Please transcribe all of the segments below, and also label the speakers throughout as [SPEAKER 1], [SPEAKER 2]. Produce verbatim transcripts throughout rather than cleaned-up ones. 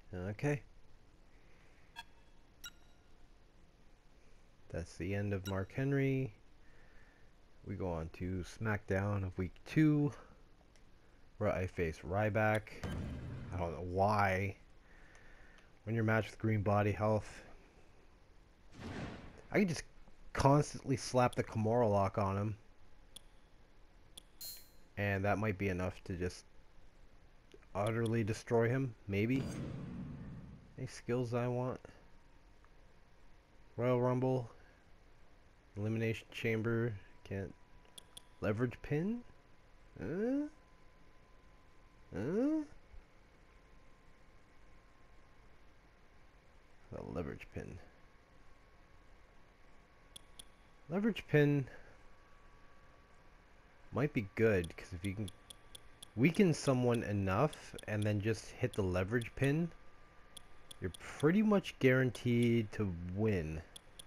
[SPEAKER 1] Okay. That's the end of Mark Henry. We go on to Smackdown of week two, where I face Ryback. I don't know why. Win your match with green body health. I can just constantly slap the Kimura lock on him. And that might be enough to just utterly destroy him, maybe. Any skills I want? Royal Rumble. Elimination Chamber. Can't. Leverage pin? Uh? Uh? A leverage pin. Leverage pin might be good, because if you can weaken someone enough and then just hit the leverage pin, you're pretty much guaranteed to win.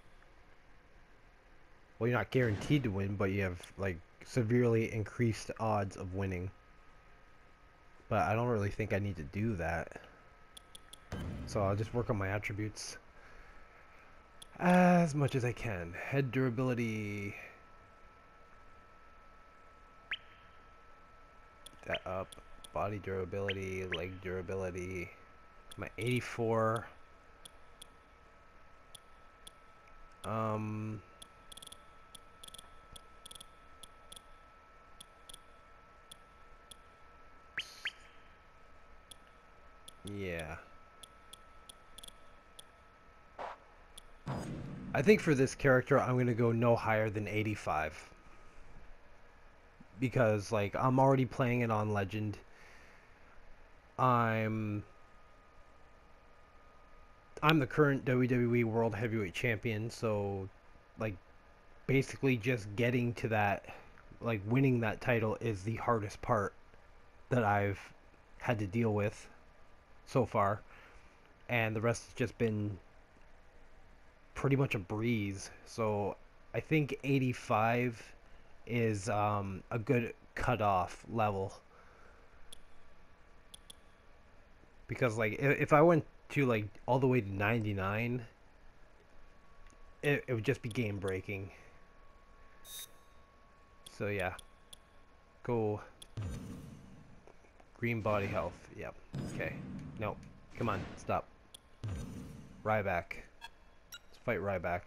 [SPEAKER 1] Well, you're not guaranteed to win, but you have like severely increased odds of winning. But I don't really think I need to do that. So I'll just work on my attributes as much as I can. Head durability. That up. Body durability, leg durability. My eighty-four. Um. Yeah. I think for this character, I'm going to go no higher than eighty-five. Because, like, I'm already playing it on Legend. I'm... I'm the current W W E World Heavyweight Champion, so, like, basically just getting to that, like, winning that title is the hardest part that I've had to deal with so far. And the rest has just been pretty much a breeze. So I think eighty-five is um, a good cutoff level, because like if, if I went to like all the way to ninety-nine, it, it would just be game breaking. So yeah, go green body health. Yep. Okay. No, come on, stop. Ryback. Fight Ryback.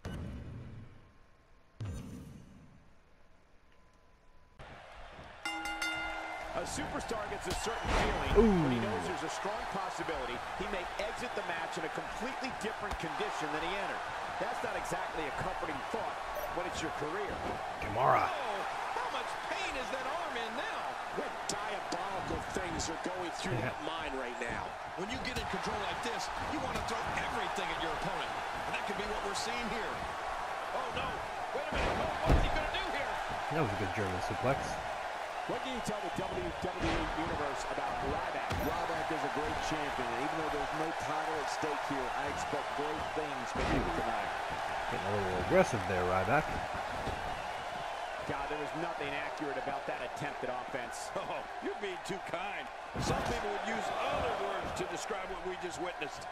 [SPEAKER 2] A superstar gets a certain feeling
[SPEAKER 1] Ooh.
[SPEAKER 2] when he knows there's a strong possibility he may exit the match in a completely different condition than he entered. That's not exactly a comforting thought when it's your career.
[SPEAKER 1] Kimura.
[SPEAKER 2] Oh, how much pain is that arm in now? What diabolical things are going through that mind right now?
[SPEAKER 3] When you get in control like this, you want to throw everything at your opponent. And that could be what we're seeing here.
[SPEAKER 2] Oh, no. Wait a minute. Oh, what's he going to do here?
[SPEAKER 1] That was a good German suplex.
[SPEAKER 2] What can you tell the W W E Universe about Ryback?
[SPEAKER 4] Ryback is a great champion, and even though there's no title at stake here, I expect great things from him tonight.
[SPEAKER 1] Getting a little aggressive there, Ryback.
[SPEAKER 2] God, there was nothing accurate about that attempt at offense.
[SPEAKER 3] Oh, you're being too kind. Some people would use other words to describe what we just witnessed.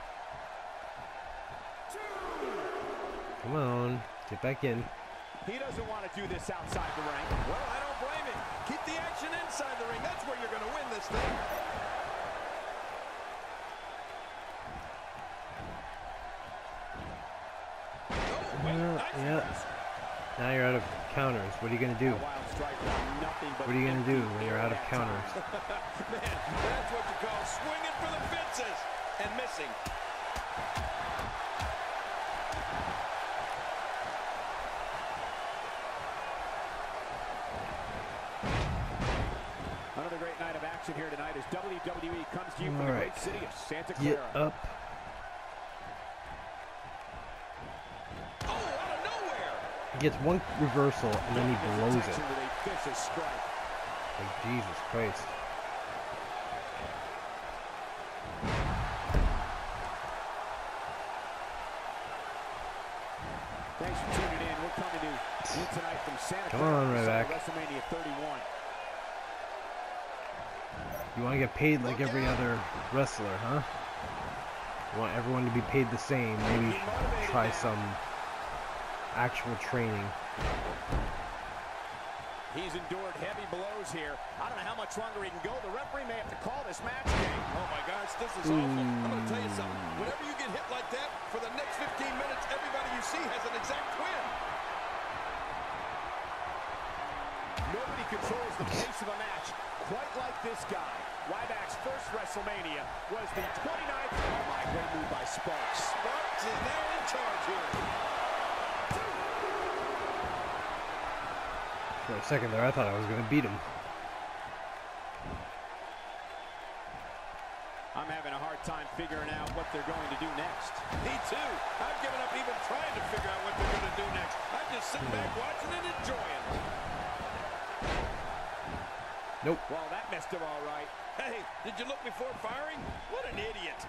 [SPEAKER 1] Come on, get back in.
[SPEAKER 2] He doesn't want to do this outside the ring.
[SPEAKER 3] Well, I don't blame him. Keep the action inside the ring. That's where you're going to win this thing. Oh, wait,
[SPEAKER 1] Uh,
[SPEAKER 3] nice.
[SPEAKER 1] yeah. Now you're out of counters. What are you going to do? What are you going to do when you're out of counters?
[SPEAKER 3] Man, that's what you call swinging for the fences and missing.
[SPEAKER 2] Another great night of action here tonight as W W E comes to you from
[SPEAKER 1] All
[SPEAKER 2] the
[SPEAKER 1] right.
[SPEAKER 2] great city of Santa
[SPEAKER 1] Get
[SPEAKER 2] Clara.
[SPEAKER 1] up.
[SPEAKER 3] Oh, out of nowhere.
[SPEAKER 1] He gets one reversal and then he blows it.
[SPEAKER 2] With a vicious strike.
[SPEAKER 1] Like, Jesus Christ.
[SPEAKER 2] Thanks for tuning in. We're coming to you tonight from Santa
[SPEAKER 1] Come
[SPEAKER 2] Clara.
[SPEAKER 1] on, Ryback.
[SPEAKER 2] WrestleMania thirty-one.
[SPEAKER 1] You want to get paid like every other wrestler, huh? I want everyone to be paid the same. Maybe try some actual training.
[SPEAKER 2] He's endured heavy blows here. I don't know how much longer he can go. The referee may have to call this match game.
[SPEAKER 3] Oh my gosh, this is awful. I'm going to tell you something. Whenever you get hit like that, for the next fifteen minutes, everybody you see has an exact twin.
[SPEAKER 2] Nobody controls the pace of a match quite like this guy. Ryback's first WrestleMania was the twenty-ninth. Oh my, great move by Sparks.
[SPEAKER 3] Sparks is now in charge here.
[SPEAKER 1] For a second there, I thought I was going to beat him.
[SPEAKER 2] I'm having a hard time figuring out what they're going to do next.
[SPEAKER 3] Me too. I've given up even trying to figure out what they're going to do next. I'm just sitting back watching and enjoying.
[SPEAKER 1] Nope.
[SPEAKER 2] Well, that messed him all right.
[SPEAKER 3] Hey, did you look before firing? What an idiot.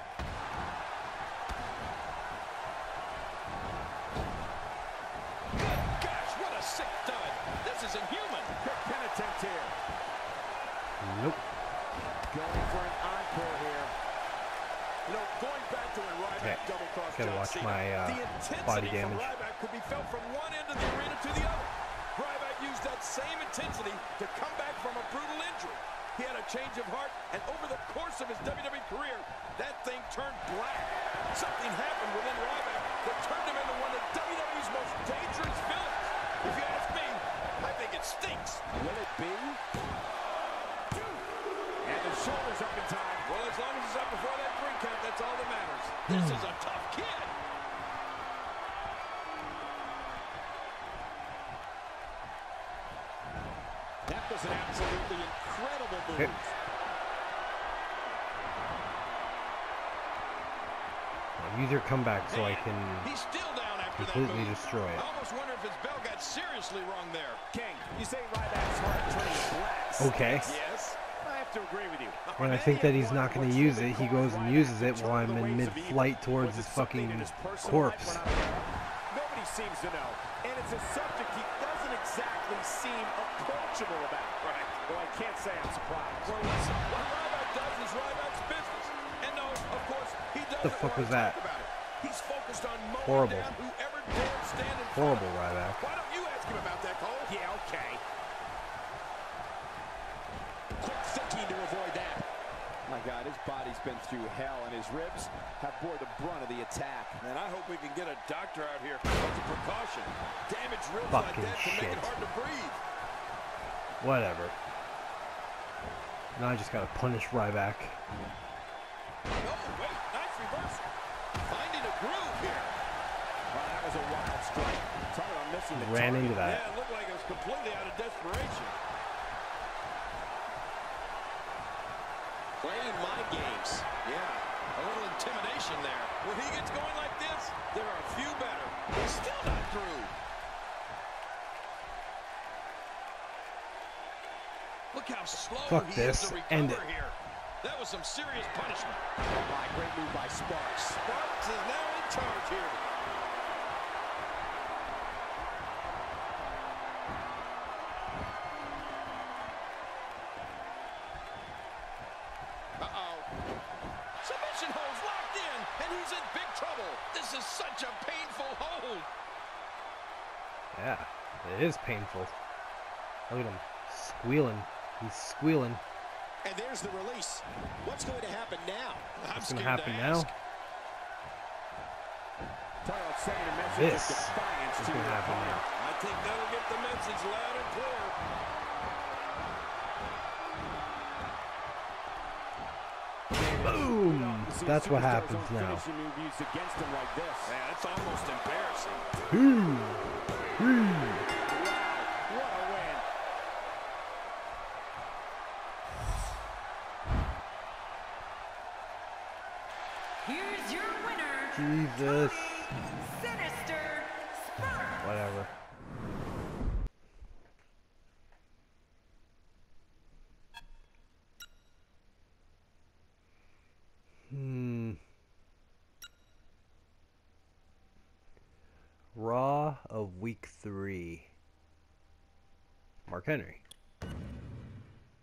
[SPEAKER 3] Good gosh, what a sick dud. This is inhuman.
[SPEAKER 2] Quick pin attempt here.
[SPEAKER 1] Nope.
[SPEAKER 2] Going for an encore here. You know, going back to when Ryback
[SPEAKER 1] Okay.
[SPEAKER 2] double-crossed
[SPEAKER 1] Gotta
[SPEAKER 2] John
[SPEAKER 1] watch
[SPEAKER 2] Cena,
[SPEAKER 1] my uh,
[SPEAKER 2] the intensity
[SPEAKER 1] body
[SPEAKER 2] from
[SPEAKER 1] damage.
[SPEAKER 2] Ryback could be felt from one end of the arena to the other. Ryback used that same intensity to come back from a brutal injury. He had a change of heart, and over the course of his W W E career, that thing turned black. Something happened within Ryback that turned him into one of W W E's most dangerous villains. If you ask me, I think it stinks. Will it be? And the shoulder's up in time.
[SPEAKER 3] Well, as long as it's up before that three count, that's all that matters. This is a tough kid.
[SPEAKER 2] That was an absolutely incredible move.
[SPEAKER 1] Okay. Use your comeback so I can
[SPEAKER 3] He's still down after
[SPEAKER 1] completely
[SPEAKER 3] that move.
[SPEAKER 1] destroy it.
[SPEAKER 3] I almost wonder if his bell got seriously wrong there.
[SPEAKER 2] King, you say Ryback's heart turning black.
[SPEAKER 1] Okay.
[SPEAKER 3] Yes.
[SPEAKER 2] I have to agree with you.
[SPEAKER 1] When I think that he's not going to use it, he goes and uses it while I'm in mid-flight towards his fucking corpse.
[SPEAKER 2] Nobody seems to know. And it's a subject he doesn't exactly seem approachable about.
[SPEAKER 3] Right.
[SPEAKER 2] Well, I can't say I'm surprised.
[SPEAKER 3] Well, listen, what Ryback does is Ryback's business. And no, of course, he doesn't
[SPEAKER 1] The fuck
[SPEAKER 3] want
[SPEAKER 1] was
[SPEAKER 3] to
[SPEAKER 1] that?
[SPEAKER 3] talk about it. He's focused on mowing
[SPEAKER 1] Horrible.
[SPEAKER 3] down whoever dares stand in front
[SPEAKER 1] Horrible,
[SPEAKER 3] of him.
[SPEAKER 1] Ryback.
[SPEAKER 3] Why don't you ask him about that, Cole?
[SPEAKER 2] Yeah, okay. Quick thinking to avoid that. My God, his body's been through hell, and his ribs have bore the brunt of the attack.
[SPEAKER 3] And I hope we can get a doctor out here as a precaution. Damaged ribs like
[SPEAKER 1] Fucking
[SPEAKER 3] that can make
[SPEAKER 1] shit.
[SPEAKER 3] it hard to breathe.
[SPEAKER 1] Whatever. Now I just gotta punish Ryback.
[SPEAKER 3] No, wait, nice reversal. Finding a groove here.
[SPEAKER 2] Well, that was a wild strike. Talk about missing the
[SPEAKER 1] Ran
[SPEAKER 2] target.
[SPEAKER 1] into that.
[SPEAKER 3] Yeah, it looked like it was completely out of desperation. Playing my games. Yeah, a little intimidation there. When he gets going like this, there are a few better. He's still not through. Look how slow
[SPEAKER 1] Fuck
[SPEAKER 3] he
[SPEAKER 1] this.
[SPEAKER 3] is to recover
[SPEAKER 1] End it.
[SPEAKER 3] here. That was some serious punishment.
[SPEAKER 2] Oh my, great move by Sparks.
[SPEAKER 3] Sparks is now in charge here. Uh-oh. Submission holds locked in, and he's in big trouble. This is such a painful hold.
[SPEAKER 1] Yeah, it is painful. Look at him squealing. He's squealing.
[SPEAKER 2] And there's the release. What's going to happen now?
[SPEAKER 3] I'm
[SPEAKER 1] What's gonna
[SPEAKER 3] scared
[SPEAKER 1] happen
[SPEAKER 3] to
[SPEAKER 1] now?
[SPEAKER 3] ask.
[SPEAKER 2] Talk about sending a message
[SPEAKER 1] This
[SPEAKER 2] of defiance
[SPEAKER 1] is
[SPEAKER 2] to
[SPEAKER 1] gonna
[SPEAKER 2] your
[SPEAKER 1] happen
[SPEAKER 2] opponent.
[SPEAKER 1] now.
[SPEAKER 3] I think that'll get the message loud and clear.
[SPEAKER 1] Boom!
[SPEAKER 2] See
[SPEAKER 1] That's what
[SPEAKER 2] superstars
[SPEAKER 1] happens
[SPEAKER 2] don't
[SPEAKER 1] now.
[SPEAKER 2] finish a move used against them like this.
[SPEAKER 3] Man, it's almost embarrassing.
[SPEAKER 1] Boom! Boom!
[SPEAKER 2] Wow, what a win.
[SPEAKER 5] Here's your winner,
[SPEAKER 1] Jesus.
[SPEAKER 5] Sinister Sparks.
[SPEAKER 1] Whatever. Hmm. Raw of week three. Mark Henry.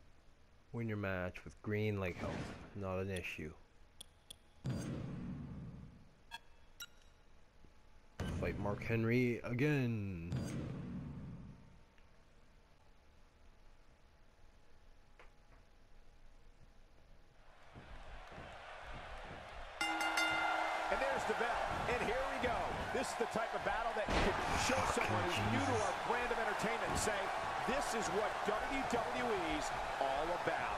[SPEAKER 1] Win your match with green leg health. Not an issue. fight Mark Henry again.
[SPEAKER 6] And there's the bell. And here we go. This is the type of battle that you can show someone who's new to our brand of entertainment and say, this is what W W E's all about.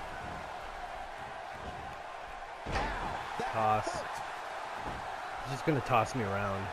[SPEAKER 6] Ow, that
[SPEAKER 1] Toss.
[SPEAKER 6] hurt.
[SPEAKER 1] He's just gonna toss me around.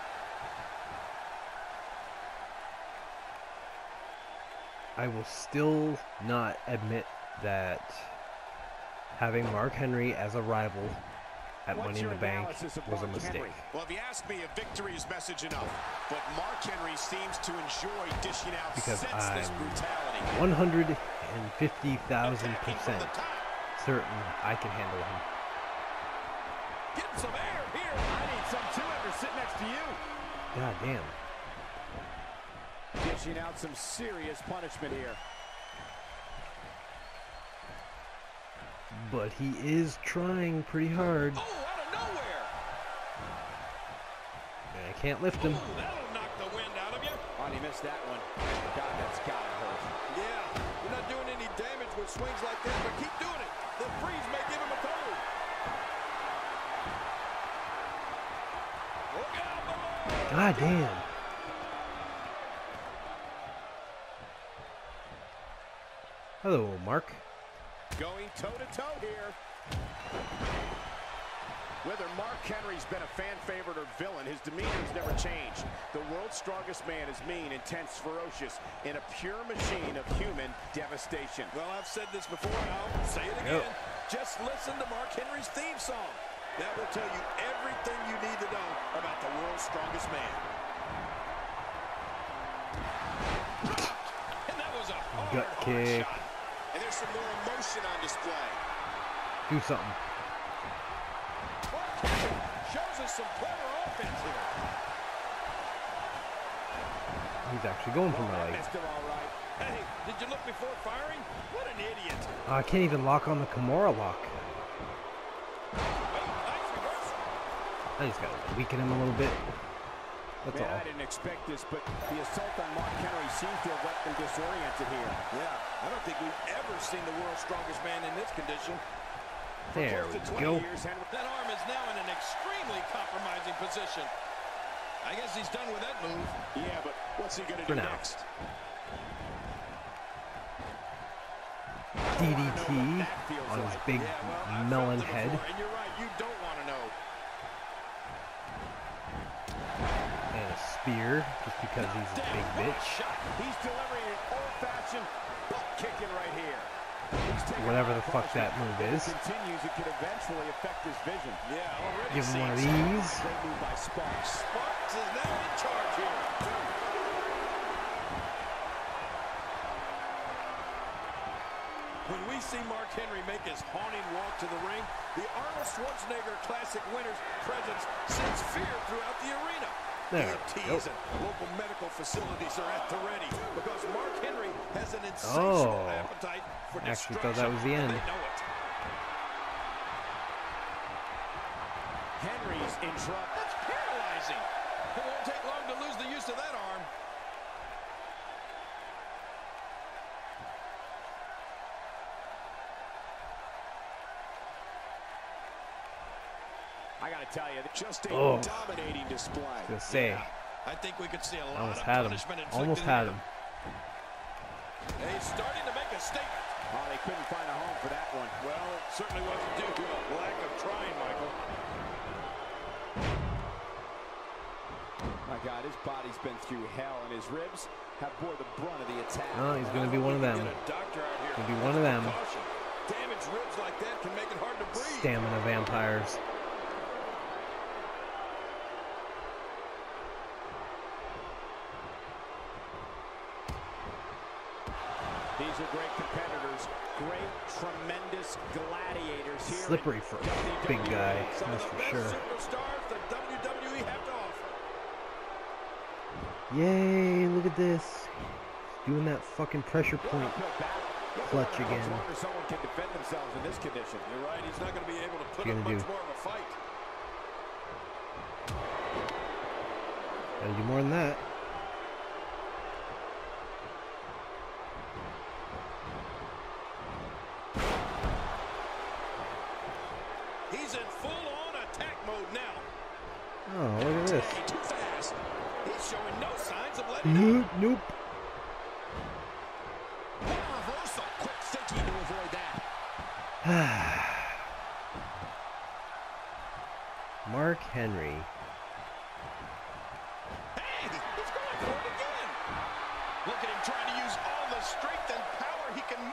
[SPEAKER 1] I will still not admit that having Mark Henry as a rival at
[SPEAKER 6] What's
[SPEAKER 1] Money in
[SPEAKER 6] your
[SPEAKER 1] the Bank
[SPEAKER 6] analysis of
[SPEAKER 1] was a
[SPEAKER 6] Mark
[SPEAKER 1] mistake.
[SPEAKER 6] Henry?
[SPEAKER 3] Well, if you ask me, a victory is message enough. But Mark Henry seems to enjoy dishing out
[SPEAKER 1] Because
[SPEAKER 3] senseless
[SPEAKER 1] I'm
[SPEAKER 3] brutality.
[SPEAKER 1] one hundred fifty thousand
[SPEAKER 3] Attacking from
[SPEAKER 1] percent
[SPEAKER 3] the top.
[SPEAKER 1] certain I can handle him.
[SPEAKER 2] Getting some air here.
[SPEAKER 6] I need some too after sitting next to you.
[SPEAKER 1] God damn.
[SPEAKER 6] Dishing out some serious punishment here.
[SPEAKER 1] But he is trying pretty hard.
[SPEAKER 2] Oh, out of nowhere.
[SPEAKER 1] And I can't lift him.
[SPEAKER 2] Oh, that'll knock the wind out of you.
[SPEAKER 6] Oh, and he missed that one. God, that's gotta hurt.
[SPEAKER 2] Yeah, you're not doing any damage with swings like that, but keep doing it. The freeze may give him a cold. Look out, boy.
[SPEAKER 1] God damn. Hello, Mark.
[SPEAKER 6] Going toe-to-toe here. Whether Mark Henry's been a fan favorite or villain, his demeanor's never changed. The world's strongest man is mean, intense, ferocious, and a pure machine of human devastation.
[SPEAKER 2] Well, I've said this before, and I'll say it again.
[SPEAKER 1] Yep.
[SPEAKER 2] Just listen to Mark Henry's theme song. That will tell you everything you need to know about the world's strongest man. And that was a hard,
[SPEAKER 1] Gut
[SPEAKER 2] hard
[SPEAKER 1] kick.
[SPEAKER 2] shot.
[SPEAKER 3] And there's some more emotion on display.
[SPEAKER 1] Do something.
[SPEAKER 2] Mark Henry shows us some clever offense here.
[SPEAKER 1] He's actually going for my leg.
[SPEAKER 6] Missed him all right.
[SPEAKER 2] Hey, did you look before firing? What an idiot.
[SPEAKER 1] Uh, I can't even lock on the Kimura lock.
[SPEAKER 2] Oh, nice reversal.
[SPEAKER 1] I just gotta weaken him a little bit. That's
[SPEAKER 6] Man,
[SPEAKER 1] all.
[SPEAKER 6] I didn't expect this, but the assault on Mark Henry seems to have left him disoriented here.
[SPEAKER 2] Yeah, I don't think we've ever seen the world's strongest man in this condition.
[SPEAKER 1] There
[SPEAKER 6] Close to
[SPEAKER 1] we
[SPEAKER 6] twenty
[SPEAKER 1] go.
[SPEAKER 6] years, Henry.
[SPEAKER 2] That arm is now in an extremely compromising position. I guess he's done with that move.
[SPEAKER 3] Yeah, but what's he going to
[SPEAKER 1] For
[SPEAKER 3] do
[SPEAKER 1] now.
[SPEAKER 3] next?
[SPEAKER 1] D D T on his big
[SPEAKER 2] Yeah, well, I've
[SPEAKER 1] melon
[SPEAKER 2] felt it
[SPEAKER 1] head.
[SPEAKER 2] before, and you're right, you don't want to know.
[SPEAKER 1] And a spear, just because he's a big bitch.
[SPEAKER 2] Shot.
[SPEAKER 6] He's delivering an old-fashioned butt kicking right here. He's taking
[SPEAKER 1] Whatever
[SPEAKER 6] a
[SPEAKER 1] the fuck
[SPEAKER 6] caution.
[SPEAKER 1] that move
[SPEAKER 6] If
[SPEAKER 1] is.
[SPEAKER 6] it continues, it could eventually affect his vision.
[SPEAKER 2] Yeah, already
[SPEAKER 1] Give him one of
[SPEAKER 2] seems-
[SPEAKER 1] these.
[SPEAKER 6] Great move by Sparks.
[SPEAKER 2] Sparks is now in charge here. When we see Mark Henry make his haunting walk to the ring, the Arnold Schwarzenegger Classic Winners presence sends fear throughout the arena.
[SPEAKER 1] There
[SPEAKER 2] E M
[SPEAKER 1] we
[SPEAKER 2] Ts
[SPEAKER 1] go.
[SPEAKER 2] and local medical facilities are at the ready because Mark Henry has an insatiable
[SPEAKER 1] Oh.
[SPEAKER 2] appetite for
[SPEAKER 1] Actually
[SPEAKER 2] destruction.
[SPEAKER 1] thought that was the end.
[SPEAKER 2] They know it.
[SPEAKER 6] Henry's in trouble.
[SPEAKER 2] That's paralyzing. It won't take long to lose the use of that arm.
[SPEAKER 6] I got to tell you,
[SPEAKER 3] Just a
[SPEAKER 1] Oh.
[SPEAKER 3] dominating display.
[SPEAKER 1] I was gonna say,
[SPEAKER 2] I think we could see a lot
[SPEAKER 1] almost
[SPEAKER 2] of
[SPEAKER 1] had him.
[SPEAKER 2] punishment inflicted
[SPEAKER 1] Almost had
[SPEAKER 2] here.
[SPEAKER 1] him.
[SPEAKER 2] And he's starting to make a statement.
[SPEAKER 6] oh, they couldn't find a home for that one.
[SPEAKER 2] Well, it certainly wasn't due to a lack of trying, Michael.
[SPEAKER 6] My God, his body's been through hell, and his ribs have bore the brunt of the attack.
[SPEAKER 1] Oh, he's gonna be one of them.
[SPEAKER 2] Get a doctor out here.
[SPEAKER 1] Gonna be one of them.
[SPEAKER 2] Caution. Damaged ribs like that can make it hard to breathe.
[SPEAKER 1] Stamina vampires.
[SPEAKER 6] These are great competitors, great, tremendous gladiators here.
[SPEAKER 1] Slippery for a big guy,
[SPEAKER 2] Some
[SPEAKER 1] that's
[SPEAKER 2] of the
[SPEAKER 1] for
[SPEAKER 2] best
[SPEAKER 1] sure.
[SPEAKER 2] superstars the W W E have to offer.
[SPEAKER 1] Yay, look at this. Doing that fucking pressure point clutch again.
[SPEAKER 6] Someone can defend themselves in this condition.
[SPEAKER 2] You're right, he's not going to be able to put
[SPEAKER 1] What
[SPEAKER 2] up
[SPEAKER 1] you
[SPEAKER 2] much
[SPEAKER 1] gonna do?
[SPEAKER 2] more of a fight.
[SPEAKER 1] Gotta do more than that.
[SPEAKER 2] He's in full-on attack mode now.
[SPEAKER 1] Oh, look at this.
[SPEAKER 2] Too fast. He's showing no signs of letting
[SPEAKER 1] Nope.
[SPEAKER 2] up.
[SPEAKER 1] Nope.
[SPEAKER 3] Reversal. Quick thinking to avoid that.
[SPEAKER 1] Mark Henry.
[SPEAKER 2] Hey, he's going for it again. Look at him trying to use all the strength and power he can.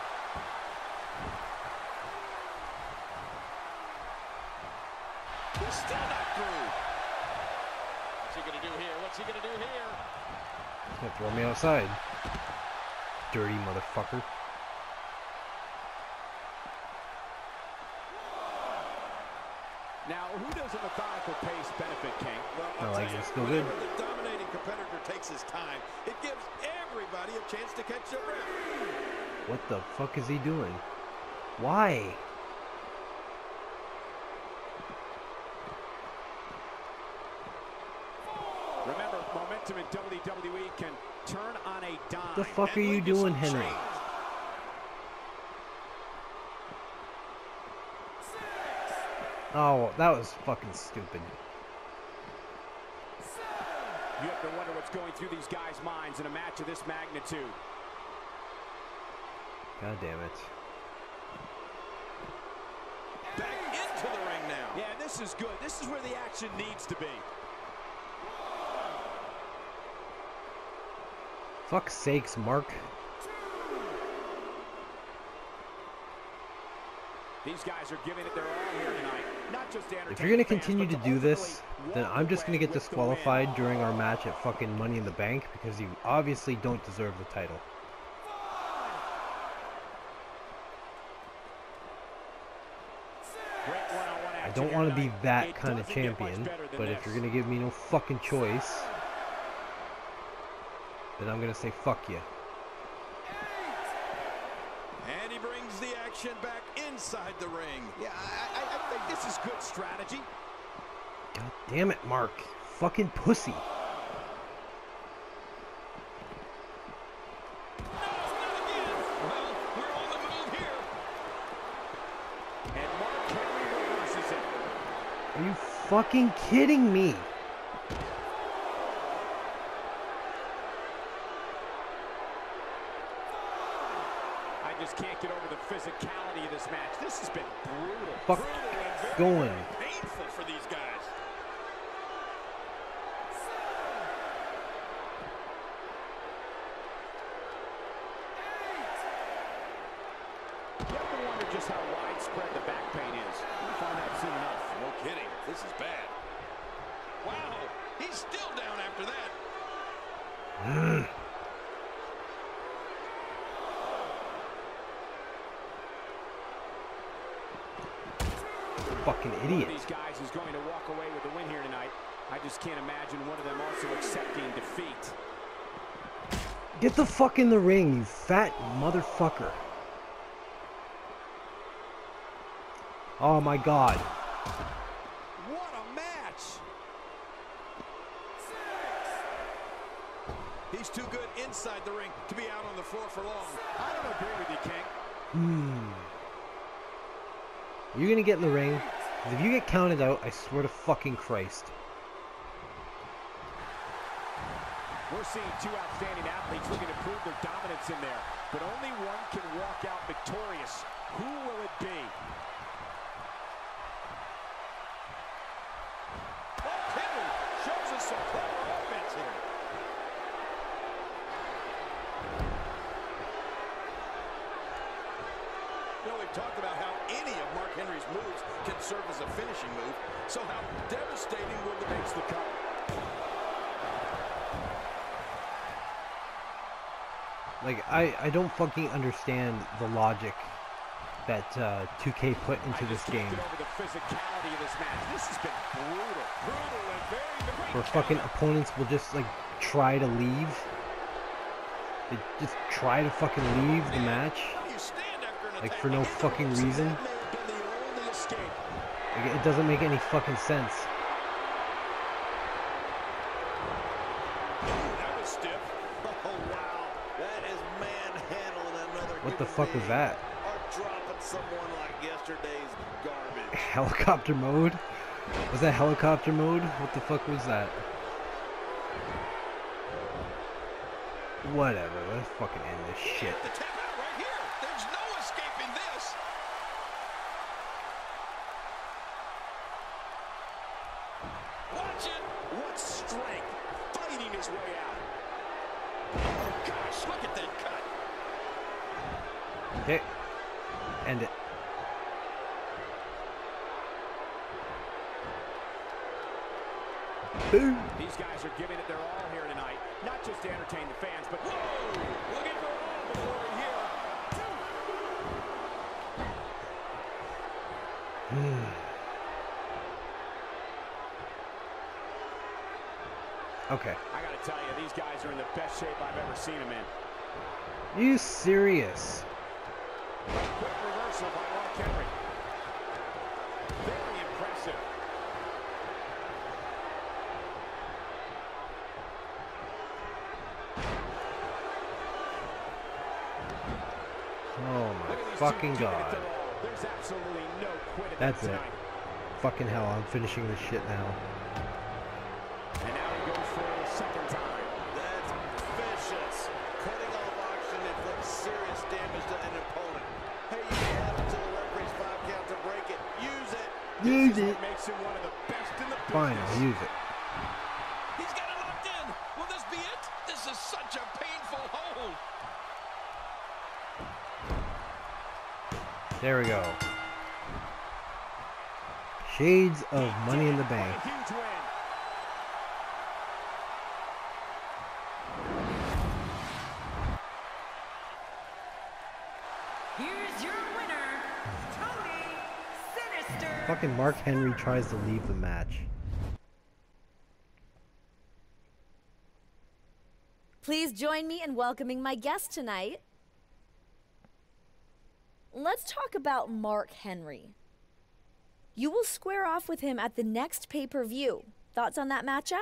[SPEAKER 2] He's still not through. What's he going to do here? What's he going to do here?
[SPEAKER 1] He's gonna throw me outside. Dirty motherfucker.
[SPEAKER 6] Now, who does a methodical pace benefit, King?
[SPEAKER 2] Well,
[SPEAKER 1] I
[SPEAKER 2] I'll
[SPEAKER 1] like
[SPEAKER 2] tell you,
[SPEAKER 1] it. Still good.
[SPEAKER 2] whenever the dominating competitor takes his time, it gives everybody a chance to catch their breath.
[SPEAKER 1] What the fuck is he doing? Why?
[SPEAKER 6] Remember, momentum in W W E can turn on a dime.
[SPEAKER 1] What the fuck are
[SPEAKER 2] And
[SPEAKER 1] you
[SPEAKER 2] lead to
[SPEAKER 1] doing,
[SPEAKER 2] some
[SPEAKER 1] Henry?
[SPEAKER 2] change.
[SPEAKER 1] Oh, that was fucking stupid.
[SPEAKER 6] You have to wonder what's going through these guys' minds in a match of this magnitude.
[SPEAKER 1] God damn it.
[SPEAKER 2] Back into the ring now.
[SPEAKER 6] Yeah, this is good. This is where the action needs to be.
[SPEAKER 1] Fuck's sakes, Mark.
[SPEAKER 6] These guys are giving it their all here tonight. Not just entertaining
[SPEAKER 1] If you're gonna
[SPEAKER 6] fans,
[SPEAKER 1] continue
[SPEAKER 6] but
[SPEAKER 1] to
[SPEAKER 6] to
[SPEAKER 1] do this,
[SPEAKER 6] ultimately
[SPEAKER 1] then
[SPEAKER 6] walk
[SPEAKER 1] I'm just
[SPEAKER 6] away
[SPEAKER 1] gonna get
[SPEAKER 6] with the
[SPEAKER 1] disqualified
[SPEAKER 6] win.
[SPEAKER 1] during our match at fucking Money in the Bank because you obviously don't deserve the title.
[SPEAKER 6] Great one-on-one
[SPEAKER 1] I
[SPEAKER 6] action
[SPEAKER 1] don't
[SPEAKER 6] here
[SPEAKER 1] want to be
[SPEAKER 6] tonight.
[SPEAKER 1] that
[SPEAKER 6] It
[SPEAKER 1] kind of
[SPEAKER 6] doesn't get much
[SPEAKER 1] champion,
[SPEAKER 6] better than
[SPEAKER 1] but if
[SPEAKER 6] this.
[SPEAKER 1] you're gonna give me no fucking choice, then I'm gonna say fuck you.
[SPEAKER 2] And he brings the action back inside the ring.
[SPEAKER 6] Yeah, I, I, I think this is good strategy.
[SPEAKER 1] God damn it, Mark. Fucking pussy.
[SPEAKER 2] Well, we're on the move here.
[SPEAKER 6] And Mark Henry reverses it.
[SPEAKER 1] Are you fucking kidding me?
[SPEAKER 6] I just can't get over the physicality of this match. This has been brutal.
[SPEAKER 1] Fuck going.
[SPEAKER 2] Painful for these guys.
[SPEAKER 6] You have to wonder just how widespread the back pain is. We'll find out soon enough.
[SPEAKER 2] No kidding. This is bad. Wow. He's still down after that.
[SPEAKER 1] Fucking
[SPEAKER 6] One
[SPEAKER 1] idiot.
[SPEAKER 6] of these guys is going to walk away with the win here tonight. I just can't imagine one of them also accepting defeat.
[SPEAKER 1] Get the fuck in the ring, you fat motherfucker. Oh my god.
[SPEAKER 6] What a match!
[SPEAKER 2] He's too good inside the ring to be out on the floor for long.
[SPEAKER 6] I don't agree with you, King.
[SPEAKER 1] Hmm. You're gonna get in the ring. 'Cause if you get counted out, I swear to fucking Christ.
[SPEAKER 6] We're seeing two outstanding athletes looking to prove their dominance in there. But only one can walk out victorious. Who will it be?
[SPEAKER 2] Oh, Henry shows us some clever offense here. You know, we've talked about how any of Mark Henry's moves can serve as a finishing move. So how devastating will the makes the cut?
[SPEAKER 1] Like, I, I don't fucking understand the logic that uh, two K put into this game.
[SPEAKER 6] Get over the physicality of this match. This has been brutal. Brutal and very, very
[SPEAKER 1] Where fucking opponents will just, like, try to leave. They just try to fucking leave the match.
[SPEAKER 2] How do you stand after an
[SPEAKER 1] Like,
[SPEAKER 2] attack
[SPEAKER 1] for no
[SPEAKER 2] like that?
[SPEAKER 1] fucking reason.
[SPEAKER 2] That may have been the only escape.
[SPEAKER 1] Like, it doesn't make any fucking sense. What the fuck was that?
[SPEAKER 3] Are dropping someone like yesterday's garbage.
[SPEAKER 1] Helicopter mode? Was that helicopter mode? What the fuck was that? Whatever, let's fucking end this shit.
[SPEAKER 2] The tap out right here. There's no escaping this. Watch it.
[SPEAKER 6] What strength, fighting his way out.
[SPEAKER 2] Oh gosh, look at that cut.
[SPEAKER 1] Okay, end it. Boom.
[SPEAKER 6] These guys are giving it their all here tonight. Not just to entertain the fans, but
[SPEAKER 2] Whoa! Looking for all glory here.
[SPEAKER 1] Okay.
[SPEAKER 6] I gotta tell you, these guys are in the best shape I've ever seen them in.
[SPEAKER 1] You serious?
[SPEAKER 6] Quick reversal by Mark Henry. Very impressive.
[SPEAKER 1] Oh my fucking god.
[SPEAKER 6] There's absolutely no quit at
[SPEAKER 1] That's it.
[SPEAKER 6] tonight.
[SPEAKER 1] Fucking hell, I'm finishing this shit now.
[SPEAKER 6] And now he goes for a second time.
[SPEAKER 3] That's vicious. Cutting off action inflicts serious damage to an opponent. Hey, you can have until the referee's five count to break it. Use it.
[SPEAKER 1] Use
[SPEAKER 6] This is
[SPEAKER 1] it.
[SPEAKER 6] what makes him one of the best in the
[SPEAKER 1] Fine,
[SPEAKER 6] business.
[SPEAKER 1] I'll use it.
[SPEAKER 2] He's got it locked in. Will this be it? This is such a painful hold.
[SPEAKER 1] There we go. Shades of Money in the Bank.
[SPEAKER 6] What a huge win.
[SPEAKER 5] Here's your winner, Tony Sinister.
[SPEAKER 1] Fucking Mark Henry tries to leave the match.
[SPEAKER 7] Please join me in welcoming my guest tonight. Let's talk about Mark Henry. You will square off with him at the next pay-per-view. Thoughts on that matchup?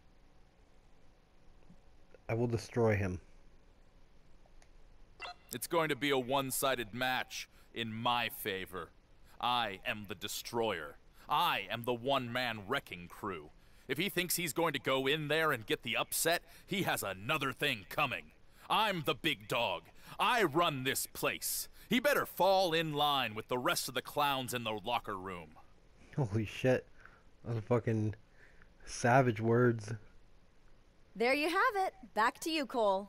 [SPEAKER 1] I will destroy him.
[SPEAKER 8] It's going to be a one-sided match in my favor. I am the destroyer. I am the one-man wrecking crew. If he thinks he's going to go in there and get the upset, he has another thing coming. I'm the big dog. I run this place. He better fall in line with the rest of the clowns in the locker room.
[SPEAKER 1] Holy shit. Those fucking savage words.
[SPEAKER 7] There you have it. Back to you, Cole.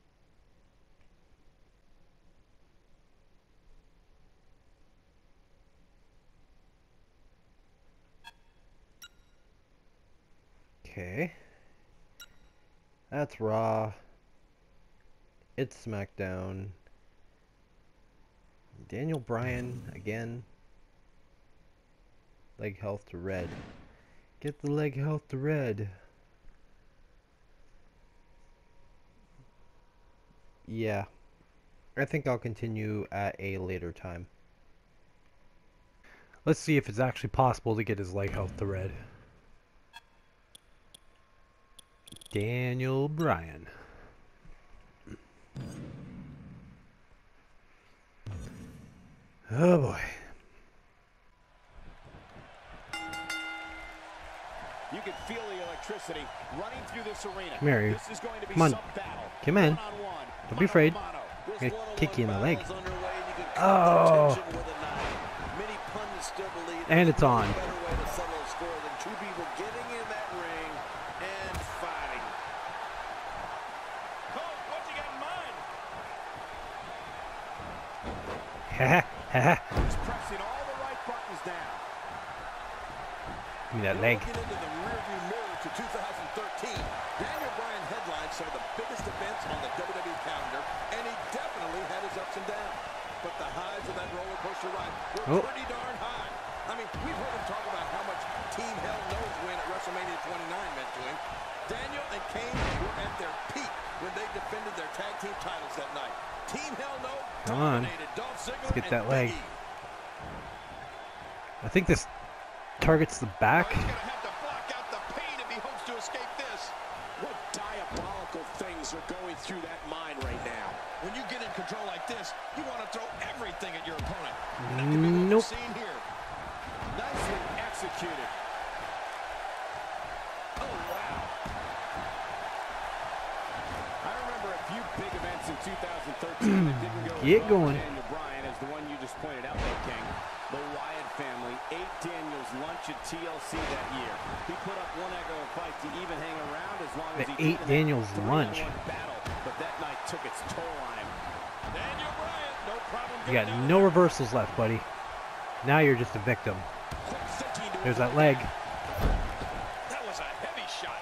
[SPEAKER 1] Okay. That's Raw. It's Smackdown. Daniel Bryan again. Leg health to red. Get the leg health to red. Yeah. I think I'll continue at a later time. Let's see if it's actually possible to get his leg health to red. Daniel Bryan. Oh boy.
[SPEAKER 6] You can feel the electricity running through this arena.
[SPEAKER 1] Come here, you.
[SPEAKER 6] This is going to be
[SPEAKER 1] Come on.
[SPEAKER 6] some battle.
[SPEAKER 1] Come in.
[SPEAKER 6] One-on-one,
[SPEAKER 1] Don't be afraid.
[SPEAKER 6] mano-a-mano.
[SPEAKER 1] I'm gonna kick you in the leg.
[SPEAKER 3] Is underway, and you can cut
[SPEAKER 1] Oh.
[SPEAKER 3] the tension with a knife. Many pundits still believe
[SPEAKER 1] And it's on.
[SPEAKER 3] there's no better way to settle a score than two people getting in that ring and fighting.
[SPEAKER 2] Cole, what you got in mind?
[SPEAKER 1] Haha, haha.
[SPEAKER 6] He's pressing all the right buttons now.
[SPEAKER 1] Give me that leg.
[SPEAKER 2] Looking into the rearview mirror to two thousand thirteen, Daniel Bryan headlined some of the biggest events on the W W E calendar, and he definitely had his ups and downs. But the highs of that roller coaster ride were
[SPEAKER 1] Oh.
[SPEAKER 2] pretty darn high. I mean, we've heard him talk about how much Team Hell Knows win at WrestleMania twenty-nine meant to him. Daniel and Kane were at their peak when they defended their tag team titles that night. Team Hell No
[SPEAKER 1] Come on.
[SPEAKER 2] dominated Dolph Ziggler
[SPEAKER 1] Let's get
[SPEAKER 2] and
[SPEAKER 1] that leg.
[SPEAKER 2] Big E.
[SPEAKER 1] I think this targets the back.
[SPEAKER 2] He's gonna have to block out the pain if he hopes to escape this.
[SPEAKER 6] What diabolical things are going through that mind right now?
[SPEAKER 2] When you get in control like this, you want to throw everything at your opponent.
[SPEAKER 1] Nope.
[SPEAKER 2] Here.
[SPEAKER 6] Nicely executed.
[SPEAKER 2] Oh, wow.
[SPEAKER 6] I remember a few big events in two thousand thirteen that didn't go
[SPEAKER 1] Get
[SPEAKER 6] as well
[SPEAKER 1] going.
[SPEAKER 6] for Daniel Bryan as the one you just pointed out there, King. The Wyatt family ate Daniel's lunch at T L C that year. He put up one heck of a fight to even hang around as long as
[SPEAKER 1] They
[SPEAKER 6] he
[SPEAKER 1] ate
[SPEAKER 6] did in that
[SPEAKER 1] Daniel's lunch.
[SPEAKER 6] three-on-one battle, but that night took its toll on him.
[SPEAKER 2] Daniel Bryan, no problem.
[SPEAKER 1] You got no reversals left, buddy. Now you're just a victim. There's that leg.
[SPEAKER 2] That was a heavy shot.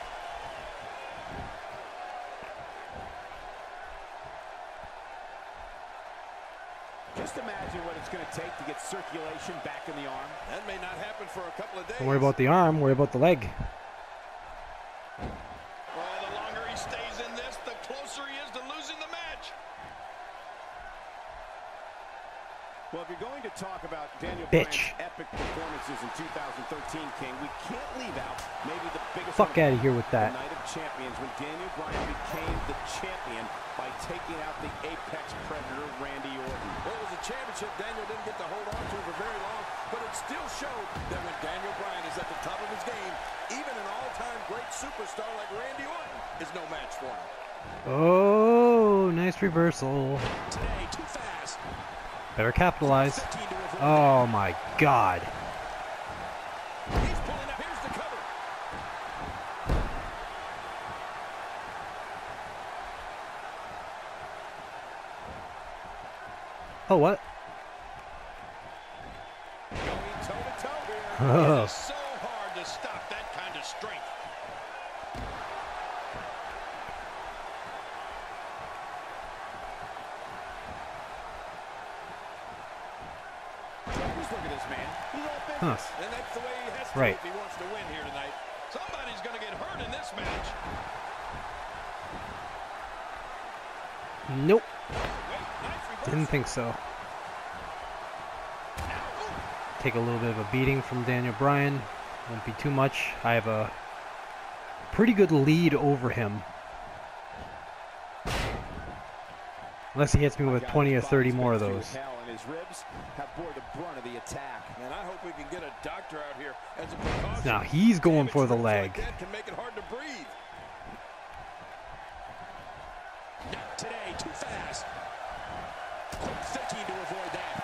[SPEAKER 6] Just imagine what it's going to take to get circulation back in the arm.
[SPEAKER 2] That may not happen for a couple of days.
[SPEAKER 1] Don't worry about the arm, worry about the leg.
[SPEAKER 2] Well, the longer he stays in this, the closer he is to losing the match.
[SPEAKER 6] Well, if you're going to talk about Daniel
[SPEAKER 1] Bitch.
[SPEAKER 6] Bryan's epic performances in two thousand thirteen, King, we can't leave out maybe the biggest
[SPEAKER 1] Fuck
[SPEAKER 6] one
[SPEAKER 1] out of here with that.
[SPEAKER 6] the Night of Champions, when Daniel Bryan became the champion by taking out the Apex Predator, Randy Orton.
[SPEAKER 2] Well, it was a championship Daniel didn't get to hold on to for very long, but it still showed that when Daniel Bryan is at the top of his game, even an all-time great superstar like Randy Orton is no match for him.
[SPEAKER 1] Oh, nice reversal.
[SPEAKER 2] Today, too fast.
[SPEAKER 1] Better capitalize.
[SPEAKER 2] fifteen to avoid.
[SPEAKER 1] Oh my god.
[SPEAKER 2] He's pulling up. Here's the cover.
[SPEAKER 1] Oh, what?
[SPEAKER 2] Going toe-to-toe here.
[SPEAKER 1] Oh.
[SPEAKER 2] It is so hard to stop that kind of strength.
[SPEAKER 6] Just look at this man. He's all business.
[SPEAKER 1] Huh.
[SPEAKER 2] And that's the way he has to
[SPEAKER 1] Right.
[SPEAKER 2] if he wants to win here tonight. Somebody's going to get hurt in this match.
[SPEAKER 1] Nope.
[SPEAKER 2] Wait, nice reversal.
[SPEAKER 1] Didn't think so. Take a little bit of a beating from Daniel Bryan. Won't be too much. I have a pretty good lead over him. Unless he hits me with twenty or thirty more of those.
[SPEAKER 6] And his ribs have bore the brunt of the attack.
[SPEAKER 2] Man, I hope we can get a doctor out here as a precaution.
[SPEAKER 1] Now he's going for the
[SPEAKER 2] Damaged ribs
[SPEAKER 1] leg.
[SPEAKER 2] like that can make it hard to breathe. Not today, too fast. Quick thinking to avoid that.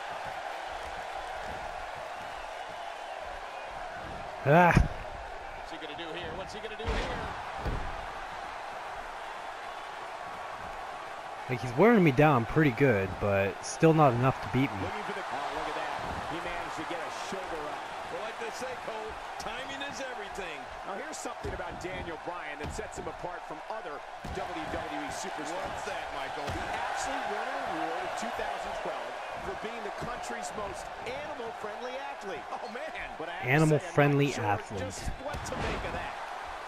[SPEAKER 1] Ah,
[SPEAKER 2] What's he gonna do here? What's he gonna do here?
[SPEAKER 1] like he's wearing me down pretty good, but still not enough to beat me.
[SPEAKER 6] Looking for the... Oh, look at that. He managed to get a shoulder up.
[SPEAKER 2] Well, like they say, Cole, timing is everything.
[SPEAKER 6] Now, here's something about Daniel Bryan that sets him apart from other W W E superstars.
[SPEAKER 2] What's that, Michael?
[SPEAKER 6] He actually won an award in two thousand twelve for being the country's most animal-friendly athlete.
[SPEAKER 2] Oh, man.
[SPEAKER 6] But I have to say, I'm
[SPEAKER 1] Animal-friendly
[SPEAKER 6] not sure
[SPEAKER 1] athlete.
[SPEAKER 6] just what to make of that.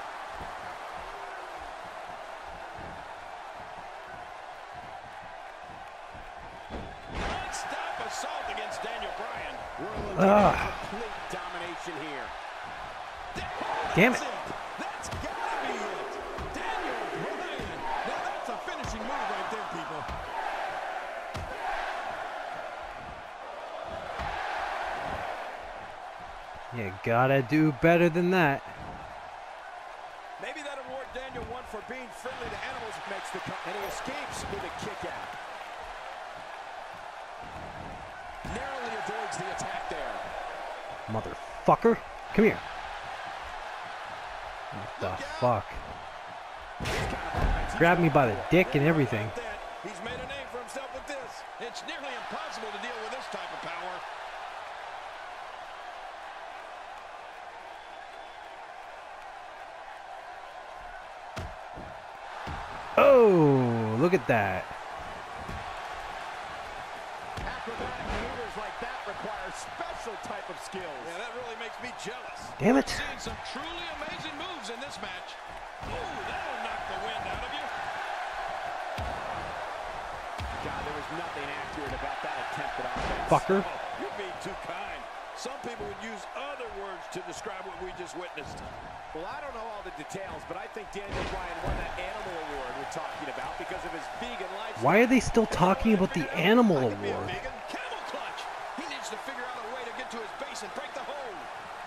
[SPEAKER 2] Non-stop assault against Daniel Bryan.
[SPEAKER 6] We're looking
[SPEAKER 1] Ugh.
[SPEAKER 6] at complete domination here.
[SPEAKER 1] Damn it.
[SPEAKER 2] That's That's gotta be it. Daniel Bryan. Now that's a finishing move right there, people.
[SPEAKER 1] You gotta do better than that.
[SPEAKER 2] Maybe that award Daniel won for being friendly to animals
[SPEAKER 6] Makes the cut, and he escapes with a kick out.
[SPEAKER 2] narrowly avoids the attack there.
[SPEAKER 1] Motherfucker. Come here. What the fuck? Grab me by the dick and everything.
[SPEAKER 2] Like that. He's made a name for himself with this. It's nearly impossible to deal with this type of power.
[SPEAKER 1] Oh, look at that.
[SPEAKER 6] Acrobatic maneuvers like that require special type of skills.
[SPEAKER 2] Yeah, that really makes me jealous.
[SPEAKER 1] Damn it.
[SPEAKER 2] We're seeing some truly amazing moves in this match. Oh, that'll knock the wind out of you.
[SPEAKER 6] God, there was nothing accurate about that attempt at offense.
[SPEAKER 1] Fucker.
[SPEAKER 2] Oh, you're being too kind. Some people would use other words to describe what we just witnessed.
[SPEAKER 6] Well, I don't know all the details, but I think Daniel Bryan won that animal award we're talking about because of his vegan lifestyle.
[SPEAKER 1] Why are they still talking about the animal
[SPEAKER 2] I could be a
[SPEAKER 1] award?
[SPEAKER 2] vegan. Camel clutch. He needs to figure out a way to get to his base and break the hold.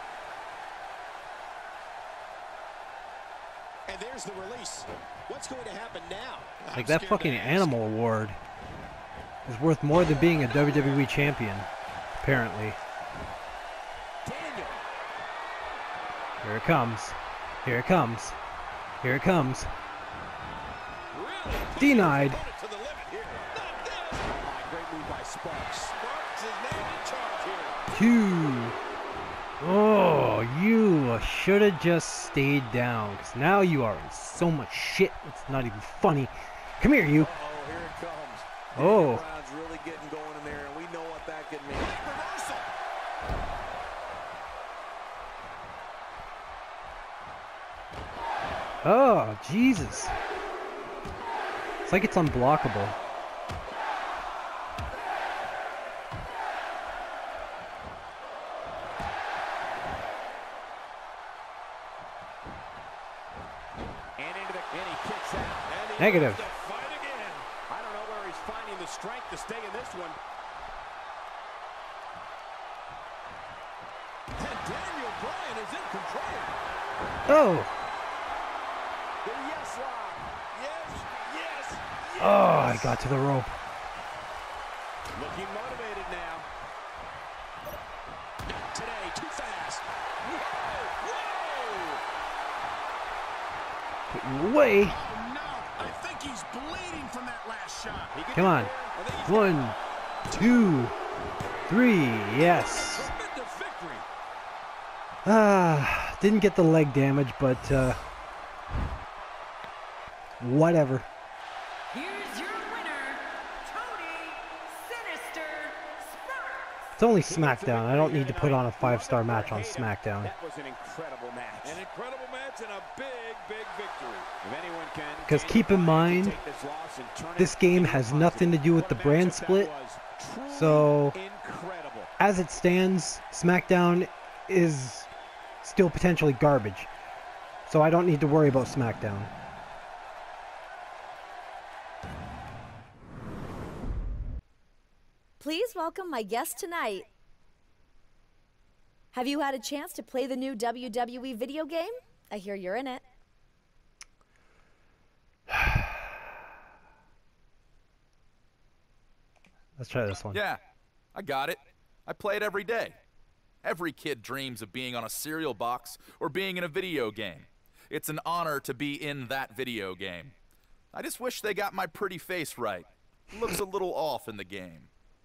[SPEAKER 6] And there's the release. What's going to happen now?
[SPEAKER 1] Like, that fucking animal award is worth more than being a W W E champion, apparently.
[SPEAKER 6] Daniel.
[SPEAKER 1] Here it comes. Here it comes. Here it comes.
[SPEAKER 2] Really
[SPEAKER 1] Denied.
[SPEAKER 2] to the limit here. Not this.
[SPEAKER 6] Oh, great move by Sparks.
[SPEAKER 2] Sparks is named in charge here.
[SPEAKER 1] Two. Oh, you should have just stayed down, because now you are in so much shit. It's not even funny. Come here, you.
[SPEAKER 3] Oh, here it comes.
[SPEAKER 1] Oh.
[SPEAKER 3] Daniel Bryan's really getting going in there, and we know what that could mean.
[SPEAKER 2] Reversal.
[SPEAKER 1] Oh, Jesus. It's like it's unblockable.
[SPEAKER 6] And into the and he kicks out.
[SPEAKER 2] And he
[SPEAKER 1] Negative.
[SPEAKER 2] wants to fight again.
[SPEAKER 6] I don't know where he's finding the strength to stay in this one.
[SPEAKER 2] And Daniel Bryan is in control.
[SPEAKER 1] Oh.
[SPEAKER 6] The yes lock.
[SPEAKER 2] Yes, yes, yes.
[SPEAKER 1] Oh, I got to the rope.
[SPEAKER 6] Looking motivated now. Not today. Too fast.
[SPEAKER 2] Whoa, whoa.
[SPEAKER 1] Put you away.
[SPEAKER 6] Oh, no. I think he's bleeding from that last shot. He can
[SPEAKER 1] Come on.
[SPEAKER 2] I think he's
[SPEAKER 1] One, two, three. Yes.
[SPEAKER 2] tremendous victory.
[SPEAKER 1] Ah, didn't get the leg damage, but uh, whatever.
[SPEAKER 5] Here's your winner, Tony Sinister Sparks.
[SPEAKER 1] It's only SmackDown. I don't need to put on a five-star match on SmackDown.
[SPEAKER 6] That was an incredible match.
[SPEAKER 2] An incredible match and a big, big victory.
[SPEAKER 6] If anyone can,
[SPEAKER 1] Because
[SPEAKER 6] Daniel
[SPEAKER 1] keep in
[SPEAKER 6] Bryan can
[SPEAKER 1] mind,
[SPEAKER 6] take this loss and turn it
[SPEAKER 1] this game
[SPEAKER 6] into a
[SPEAKER 1] has nothing to do with the
[SPEAKER 6] What a
[SPEAKER 1] brand
[SPEAKER 6] matchup that
[SPEAKER 1] split.
[SPEAKER 6] was. Truly
[SPEAKER 1] So,
[SPEAKER 6] incredible.
[SPEAKER 1] as it stands, SmackDown is still potentially garbage. So I don't need to worry about SmackDown.
[SPEAKER 7] Please welcome my guest tonight. Have you had a chance to play the new W W E video game? I hear you're in it.
[SPEAKER 1] Let's try this one.
[SPEAKER 8] Yeah, I got it. I play it every day. Every kid dreams of being on a cereal box or being in a video game. It's an honor to be in that video game. I just wish they got my pretty face right. It looks a little off in the game.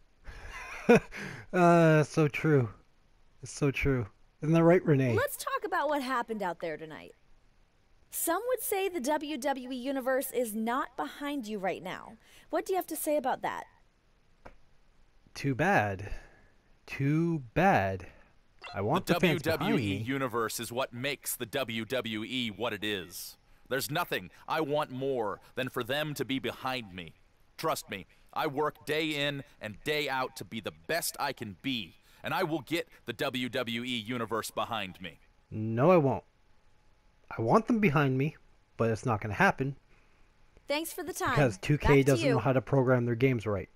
[SPEAKER 1] Uh, so true. It's so true. Isn't that right, Renee?
[SPEAKER 7] Let's talk about what happened out there tonight. Some would say the W W E Universe is not behind you right now. What do you have to say about that?
[SPEAKER 1] Too bad. Too bad. I want
[SPEAKER 8] The
[SPEAKER 1] the, fans
[SPEAKER 8] W W E
[SPEAKER 1] behind me.
[SPEAKER 8] Universe is what makes the W W E what it is. There's nothing I want more than for them to be behind me. Trust me, I work day in and day out to be the best I can be, and I will get the W W E Universe behind me.
[SPEAKER 1] No, I won't. I want them behind me, but it's not going to happen
[SPEAKER 7] Thanks for the time.
[SPEAKER 1] because two K
[SPEAKER 7] Back to
[SPEAKER 1] doesn't
[SPEAKER 7] you.
[SPEAKER 1] know how to program their games right.